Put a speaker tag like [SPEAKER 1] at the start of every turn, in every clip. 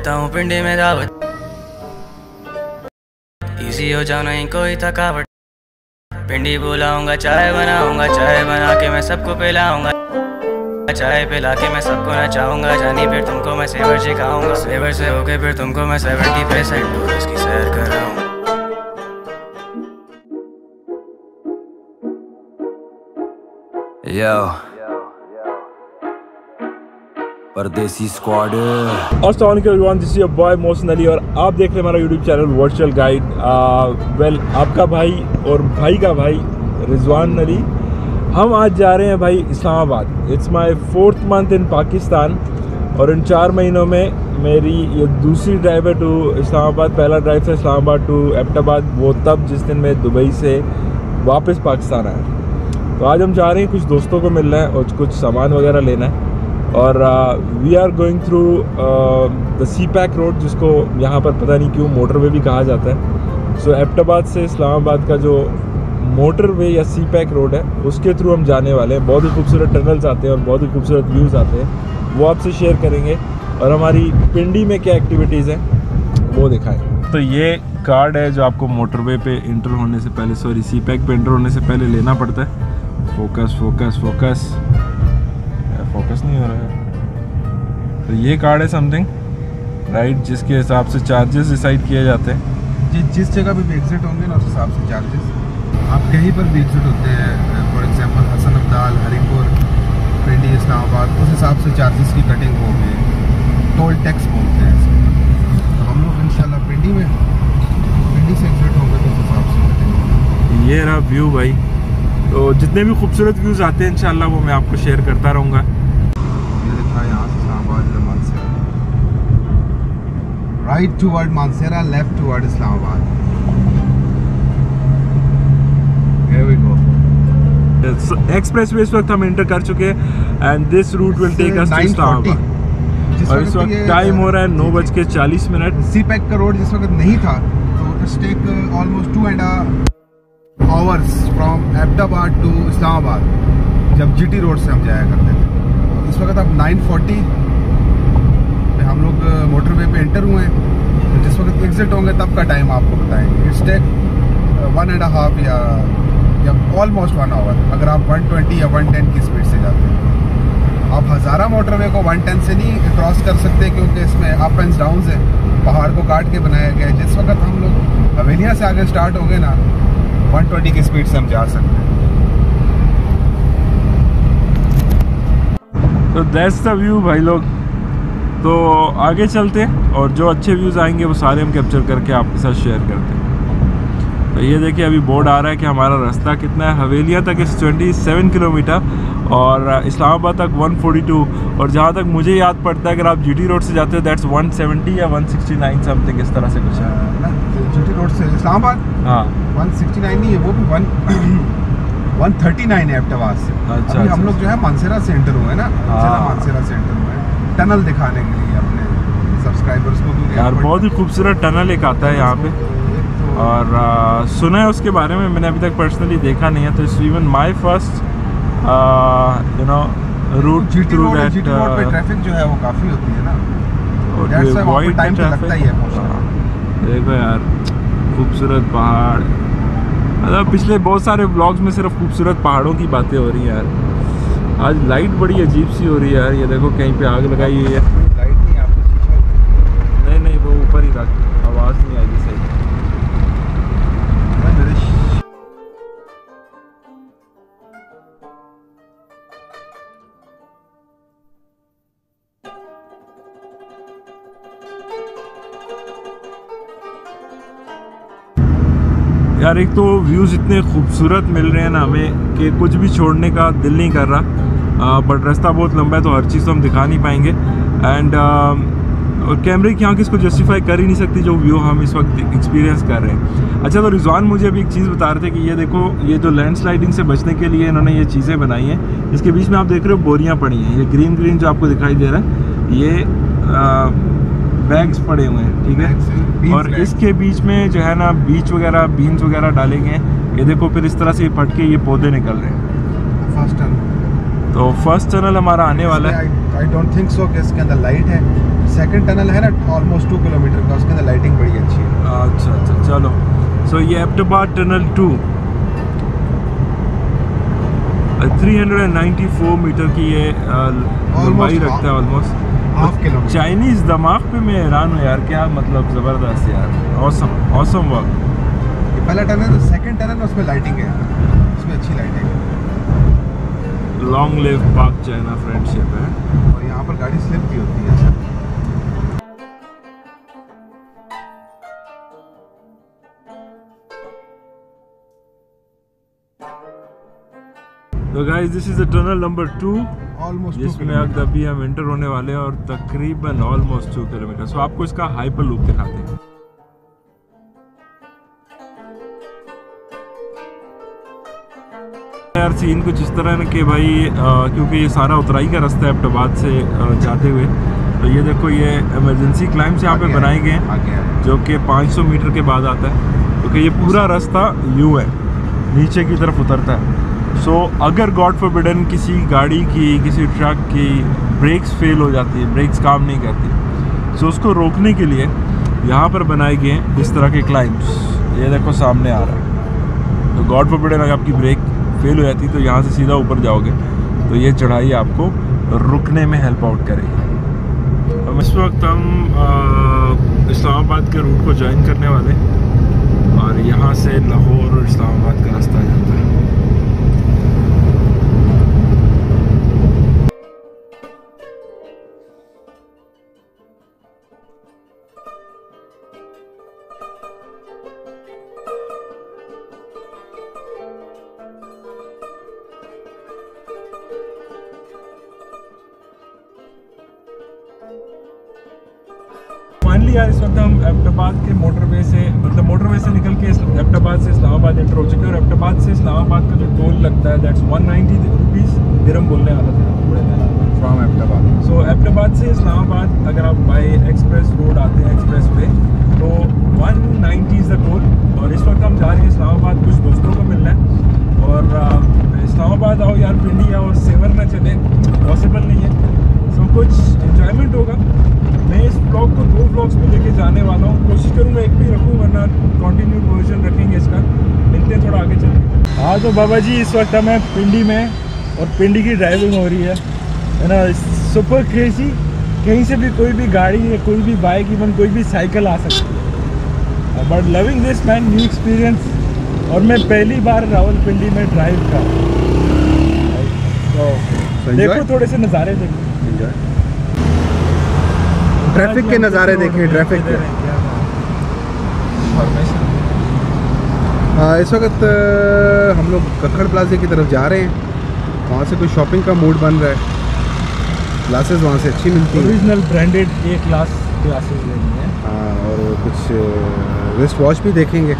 [SPEAKER 1] देता हूँ पिंडी में दावत, इजी हो जाओ नहीं कोई थकावट। पिंडी बुलाऊंगा, चाय बनाऊंगा, चाय बना के मैं सबको पिलाऊंगा, चाय पिला के मैं सबको नचाऊंगा। जानी फिर तुमको मैं सेवर सिखाऊंगा, सेवर से होके फिर तुमको मैं 70% टूरिस्ट की सैर कराऊंगा।
[SPEAKER 2] Yo, परदेसी स्क्वाड।
[SPEAKER 3] अस्सलाम वालेकुम everyone, this is your boy Mohsin Ali और आप देख रहे हैं हमारा YouTube channel virtual guide. Well, आपका भाई और भाई का भाई रिजवान अली। हम आज जा रहे हैं भाई Islamabad. It's my 4th month in Pakistan और इन 4 महीनों में मेरी ये दूसरी ड्राइव है टू इस्लामाबाद। पहला ड्राइव था इस्लामाबाद टू एबटाबाद, वो तब जिस दिन मैं दुबई से वापस पाकिस्तान आया। तो आज हम जा रहे हैं, कुछ दोस्तों को मिलना है और कुछ सामान वगैरह लेना है। और we are going through the CPEC road, जिसको यहाँ पर पता नहीं क्यों मोटरवे भी कहा जाता है। सो एबटाबाद से इस्लामाबाद का जो मोटरवे या सी पैक रोड है उसके थ्रू हम जाने वाले हैं। बहुत ही खूबसूरत टनल्स आते हैं और बहुत ही खूबसूरत व्यूज़ आते हैं, वो आपसे शेयर करेंगे। और हमारी पिंडी में क्या एक्टिविटीज़ हैं वो दिखाएँ। तो ये कार्ड है जो आपको मोटरवे पे इंटर होने से पहले, सॉरी सी पैक पे इंटर होने से पहले लेना पड़ता है। फोकस फोकस फोकस फोकस नहीं हो रहा है। तो ये कार्ड है समथिंग राइट, जिसके हिसाब से चार्जेस डिसाइड किए जाते हैं।
[SPEAKER 4] जिस जगह पे भी एग्जिट होंगे ना उस हिसाब से चार्जेस, आप कहीं पर भी एग्जिट होते हैं, फॉर एग्जांपल हसन अब्दाल, हरिपुर, पिंडी, इस्लामाबाद, उस हिसाब से चार्जेस की कटिंग होगी। टोल टैक्स बोलते हैं तो हम लोग इंशाल्लाह पिंडी से एग्जिट होंगे तो उस हिसाब से कटिंग होगी।
[SPEAKER 3] ये रहा व्यू भाई। तो जितने भी खूबसूरत व्यूज़ आते हैं इंशाल्लाह वो मैं आपको शेयर करता रहूँगा।
[SPEAKER 4] ये देखा यहाँ से Islamabad Mansehra, right toward Mansehra, left toward Islamabad. Here we go.
[SPEAKER 3] Expressway इस वक्त हम एंटर कर चुके हैं and this route will take us to Islamabad. और इस वक्त टाइम हो रहा है 9:40।
[SPEAKER 4] सी पैक का रोड जिस वक्त नहीं था तो it's take almost 2.5 hours from Abbottabad to Islamabad, जब जीटी रोड से हम जाया करते थे। इस वक्त अब 9:40 पे हम लोग मोटरवे पे एंटर हुए हैं। तो जिस वक्त एग्जिट होंगे तब का टाइम आपको बताएंगे। इट्स टेक 1.5 या ऑलमोस्ट 1 hour अगर आप 120 या 110 की स्पीड से जाते हैं। आप हज़ारा मोटरवे को 110 से नहीं क्रॉस कर सकते क्योंकि इसमें अप एंड डाउन है, पहाड़ को काट के बनाया गया है। जिस वक्त हम लोग हवेलियाँ से आगे स्टार्ट होंगे ना 120 की स्पीड से हम जा सकते हैं।
[SPEAKER 3] तो दैट्स द व्यू भाई लोग। तो आगे चलते हैं और जो अच्छे व्यूज़ आएंगे वो सारे हम कैप्चर करके आपके साथ शेयर करते हैं। तो ये देखिए अभी बोर्ड आ रहा है कि हमारा रास्ता कितना है। हवेलियाँ तक 27 किलोमीटर और इस्लामाबाद तक 142। और जहाँ तक मुझे याद पड़ता है अगर आप जीटी रोड से जाते हो दैट्स 170 या 169 समथिंग, इस तरह से कुछ है।
[SPEAKER 4] जीटी रोड से इस्लामाबाद, हाँ 169 नहीं है, वो भी 139 है एबटाबाद से।
[SPEAKER 3] अच्छा,
[SPEAKER 4] अभी हम लोग जो है मानसेरा से एंटर हुए हैं ना, मानसेरा से एंटर हुए हैं टनल दिखाने के लिए अपने सब्सक्राइबर्स को।
[SPEAKER 3] यार बहुत ही खूबसूरत टनल एक आता है यहाँ पे और सुना है उसके बारे में, मैंने अभी तक पर्सनली देखा नहीं है। तो it's even my first you know route through that.
[SPEAKER 4] GT road पे ट्रैफिक जो है वो काफ़ी होती है ना,
[SPEAKER 3] दैट्स व्हाई
[SPEAKER 4] टाइम तो लगता ही है पहुंचने।
[SPEAKER 3] देखो यार खूबसूरत पहाड़, मतलब पिछले बहुत सारे व्लॉग्स में सिर्फ खूबसूरत पहाड़ों की बातें हो रही हैं यार। आज लाइट बड़ी अजीब सी हो रही है यार। ये देखो कहीं पे आग लगाई हुई है।
[SPEAKER 4] लाइट नहीं, आपको
[SPEAKER 3] नहीं वो ऊपर ही रख, आवाज़ नहीं आएगी सही। यार एक तो व्यूज़ इतने खूबसूरत मिल रहे हैं ना हमें कि कुछ भी छोड़ने का दिल नहीं कर रहा। बट रास्ता बहुत लंबा है तो हर चीज़ तो हम दिखा नहीं पाएंगे। एंड और कैमरे की आँख इसको जस्टिफाई कर ही नहीं सकती जो व्यू हम इस वक्त एक्सपीरियंस कर रहे हैं। अच्छा, तो रिजवान मुझे अभी एक चीज़ बता रहे थे कि ये देखो, ये जो लैंडस्लाइडिंग से बचने के लिए इन्होंने ये चीज़ें बनाई हैं। इसके बीच में आप देख रहे हो बोरियाँ पड़ी हैं, ये ग्रीन जो आपको दिखाई दे रहा है, ये बैग्स पड़े हुए हैं, ठीक है। और इसके बीच में जो है ना बीज वगैरह, बीन्स वगैरह डाले गए हैं। ये देखो फिर इस तरह से फट के ये पौधे निकल रहे हैं। तो फर्स्ट टनल हमारा आने वाला है।
[SPEAKER 4] आई डोंट थिंक सो कि इसके अंदर लाइट है, सेकंड टनल है ना ऑलमोस्ट 2 किलोमीटर का, उसके अंदर लाइटिंग बड़ी अच्छी है।
[SPEAKER 3] अच्छा अच्छा, चलो। सो ये एबटाबाद टनल 2 394 मीटर की ये लंबाई रखता है, ऑलमोस्ट
[SPEAKER 4] हाफ किलोमीटर।
[SPEAKER 3] चाइनीज़ दिमाग पे मैं हैरान हूँ यार, क्या मतलब ज़बरदस्त यार, ऑसम ऑसम वर्क।
[SPEAKER 4] ये पहला टनल, सेकंड टनल उसमें लाइटिंग है, उसमें अच्छी लाइटिंग है।
[SPEAKER 3] Long live Pak China friendship है।
[SPEAKER 4] और यहाँ पर गाड़ी स्लिप भी होती है।
[SPEAKER 3] तो guys this is the tunnel number 2,
[SPEAKER 4] almost
[SPEAKER 3] जिसमें अभी हम एंटर होने वाले हैं, और तकरीबन ऑलमोस्ट 2 किलोमीटर। सो आपको इसका हाइपर लूप दिखाते हैं। यार सीन कुछ इस तरह है कि भाई क्योंकि ये सारा उतराई का रास्ता है एबटाबाद से जाते हुए, तो ये देखो ये इमरजेंसी क्लाइम्स यहाँ पे बनाए गए हैं, जो कि 500 मीटर के बाद आता है, क्योंकि ये पूरा रास्ता यूँ है, नीचे की तरफ उतरता है। सो अगर गॉड फॉरबिडन किसी गाड़ी की, किसी ट्रक की ब्रेक्स फेल हो जाती है, ब्रेक्स काम नहीं करती, सो उसको रोकने के लिए यहाँ पर बनाए गए हैं इस तरह के क्लाइम्स। ये देखो सामने आ रहा है, तो गॉड फॉरबिडन अगर आपकी ब्रेक फेल हो जाती है तो यहाँ से सीधा ऊपर जाओगे, तो ये चढ़ाई आपको रुकने में हेल्प आउट करेगी। अब इस वक्त हम इस्लामाबाद के रूट को ज्वाइन करने वाले, और यहाँ से लाहौर और इस्लामाबाद का रास्ता जाता है। फाइनली यार इस वक्त हम एबटाबाद के मोटरवे से, मतलब मोटरवे से निकल के एबटाबाद से इस्लामाबाद एंटर हो चुके हैं, और एबटाबाद से इस्लामाबाद का जो टोल लगता है दैट्स 190 रुपीज़, दिरहम बोलने वाला था
[SPEAKER 4] फ्रॉम एबटाबाद।
[SPEAKER 3] सो एबटाबाद से इस्लामाबाद अगर आप बाय एक्सप्रेस रोड आते हैं, एक्सप्रेस पे, तो 190 इज़ द टोल। और इस वक्त हम जा रहे हैं इस्लामाबाद, कुछ दोस्तों को मिलना है, और इस्लामाबाद आओ यार, पिंडी आओ, सेवर ना चले, पॉसिबल नहीं है। सो कुछ इंजॉयमेंट होगा। मैं इस ब्लॉग को 2 ब्लॉग्स में लेके जाने वाला हूँ, कोशिश करूँगा एक भी रखूँ, वरना कंटिन्यू वर्जन रखेंगे इसका। मिलते हैं थोड़ा आगे चलते। हाँ तो बाबा जी इस वक्त हमें पिंडी में, और पिंडी की ड्राइविंग हो रही है ना, सुपर क्रेजी। कहीं से भी कोई भी गाड़ी या कोई भी बाइक, इवन कोई भी साइकिल आ सकती है, but loving this man, new experience. और मैं पहली बार रावलपिंडी में ड्राइव कर, तो देखो थोड़े से नज़ारे देखो,
[SPEAKER 4] ट्रैफिक के नज़ारे देखिए, ट्रैफिक के। इस वक्त हम लोग कक्कड़ प्लाजे की तरफ जा रहे हैं, वहाँ से कोई शॉपिंग का मूड बन रहा है। ग्लासेस वहाँ से अच्छी मिलती हैं,
[SPEAKER 3] original branded A class glasses लेनी है।
[SPEAKER 4] हाँ, और कुछ रिस्ट वॉच भी देखेंगे।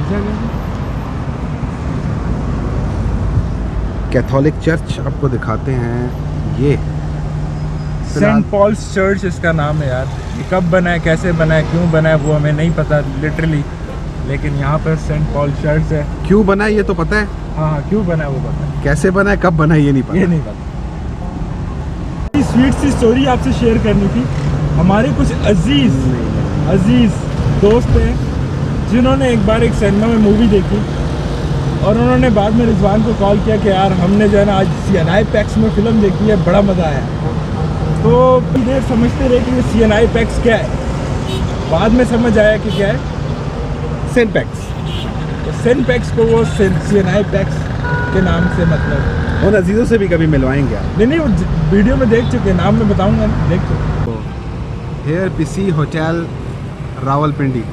[SPEAKER 4] कैथोलिक चर्च आपको दिखाते हैं, ये
[SPEAKER 3] सेंट पॉल्स चर्च इसका नाम है यार। ये कब बना है, कैसे बना है, क्यों बना है, वो हमें नहीं पता लिटरली, लेकिन यहाँ पर सेंट पॉल चर्च है।
[SPEAKER 4] क्यों बना है ये तो पता है,
[SPEAKER 3] हाँ क्यों बना है वो पता है,
[SPEAKER 4] कैसे बना है, कब बना है ये नहीं पता।
[SPEAKER 3] ये नहीं पता। स्वीट सी स्टोरी आपसे शेयर करनी थी। हमारे कुछ अजीज दोस्त हैं जिन्होंने एक बार एक सिनेमा में मूवी देखी, और उन्होंने बाद में रिजवान को कॉल किया कि यार हमने जो है ना आज CNI पैक्स में फ़िल्म देखी है, बड़ा मज़ा आया। तो देर समझते रहे कि ये CNI पैक्स क्या है, बाद में समझ आया कि क्या है,
[SPEAKER 4] सेंट पैक्स।
[SPEAKER 3] तो सेंट पैक्स को वो CNI पैक्स के नाम से मतलब।
[SPEAKER 4] उन अजीज़ों से भी कभी मिलवाएंगे आप?
[SPEAKER 3] नहीं वो वीडियो में देख चुके, नाम मैं बताऊंगा, देख चुके।
[SPEAKER 4] Here PC hotel Rawalpindi.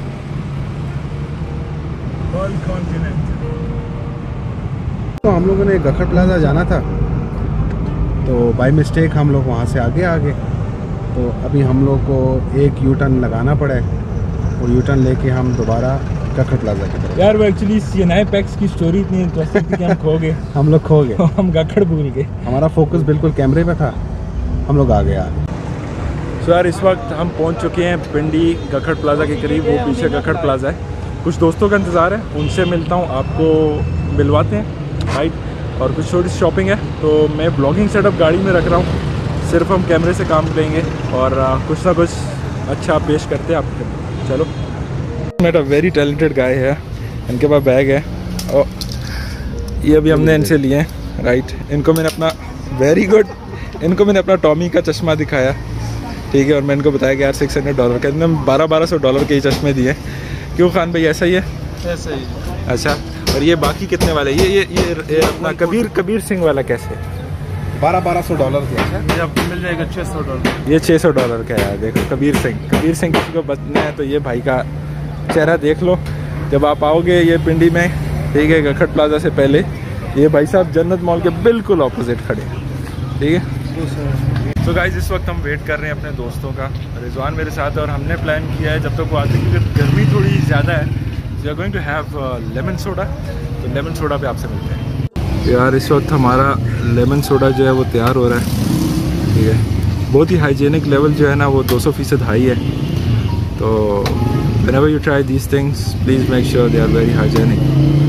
[SPEAKER 4] तो हम लोगों ने कक्कड़ प्लाजा जाना था, तो बाय मिस्टेक हम लोग वहाँ से आगे आ गए, तो अभी हम लोग को एक यू टर्न लगाना पड़ा है, और यू टर्न लेके हम दोबारा कक्कड़ प्लाजा की तरफ।
[SPEAKER 3] यार वो एक्चुअली CNI पैक्स की स्टोरी इतनी इंटरेस्टिंग थी कि हम खो गए।
[SPEAKER 4] हम लोग खो गए,
[SPEAKER 3] हम कक्कड़ भूल गए,
[SPEAKER 4] हमारा फोकस बिल्कुल कैमरे पे था, हम लोग आ गए।
[SPEAKER 3] सो यार इस वक्त हम पहुंच चुके हैं पिंडी कक्कड़ प्लाजा के करीब, वो पीछे कक्कड़ प्लाजा है। कुछ दोस्तों का इंतज़ार है, उनसे मिलता हूँ, आपको मिलवाते हैं राइट। और कुछ छोटी सी शॉपिंग है, तो मैं ब्लॉगिंग सेटअप गाड़ी में रख रहा हूँ, सिर्फ हम कैमरे से काम लेंगे, और कुछ ना कुछ अच्छा पेश करते हैं आप। चलो, met a very talented guy है, इनके पास बैग है और ये अभी हमने इनसे लिए हैं, राइट। इनको मैंने अपना वेरी गुड, इनको मैंने अपना टॉमी का चश्मा दिखाया, ठीक है, और मैं इनको बताया कि यार $600 का, इन्होंने $1200 के ही चश्मे दिए। क्यों खान भाई, ऐसा ही है?
[SPEAKER 5] ऐसा ही।
[SPEAKER 3] अच्छा, और ये बाकी कितने वाले? ये अपना कबीर सिंह वाला कैसे?
[SPEAKER 4] $1200
[SPEAKER 5] ये आपको मिल जाएगा $600।
[SPEAKER 3] ये $600 का है यार। देखो कबीर सिंह किसी को बचना है तो ये भाई का चेहरा देख लो जब आप आओगे ये पिंडी में, ठीक है, गखट प्लाजा से पहले। ये भाई साहब जन्नत मॉल के बिल्कुल ऑपोजिट खड़े हैं, ठीक है। तो गाइस इस वक्त हम वेट कर रहे हैं अपने दोस्तों का। रिजवान मेरे साथ है और हमने प्लान किया है जब तक वो आते हैं, क्योंकि गर्मी थोड़ी ज़्यादा है, we are going to have lemon soda. तो लेमन सोडा पे आपसे मिलते हैं यार। इस वक्त हमारा लेमन सोडा जो है वो तैयार हो रहा है, ठीक है। बहुत ही हाइजीनिक लेवल जो है ना वो 200% हाई है। तो whenever you try these things, please make sure they are very hygienic.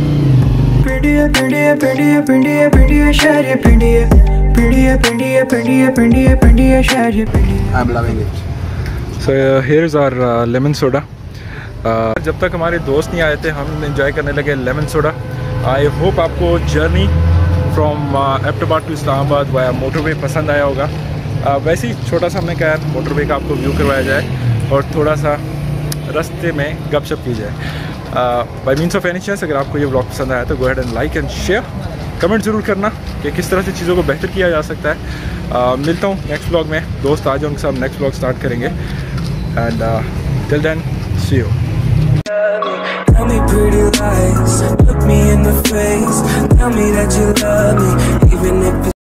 [SPEAKER 4] I'm loving it.
[SPEAKER 3] So here is our lemon soda. जब तक हमारे दोस्त नहीं आए थे हम इंजॉय करने लगे लेमन सोडा। आई होप आपको journey from Abbottabad to Islamabad via motorway पसंद आया होगा। वैसे ही छोटा सा हमने कहा मोटरवे का आपको व्यू करवाया जाए और थोड़ा सा रास्ते में गपशप की जाए। By means of any chance अगर आपको ये व्लॉग पसंद आया तो go ahead and like and share, comment ज़रूर करना कि किस तरह से चीज़ों को बेहतर किया जा सकता है। मिलता हूँ नेक्स्ट व्लॉग में, दोस्त आज उनके साथ नेक्स्ट व्लॉग स्टार्ट करेंगे and till then see you.
[SPEAKER 6] Tell me pretty lies, look me in the face, tell me that you love me, even if it's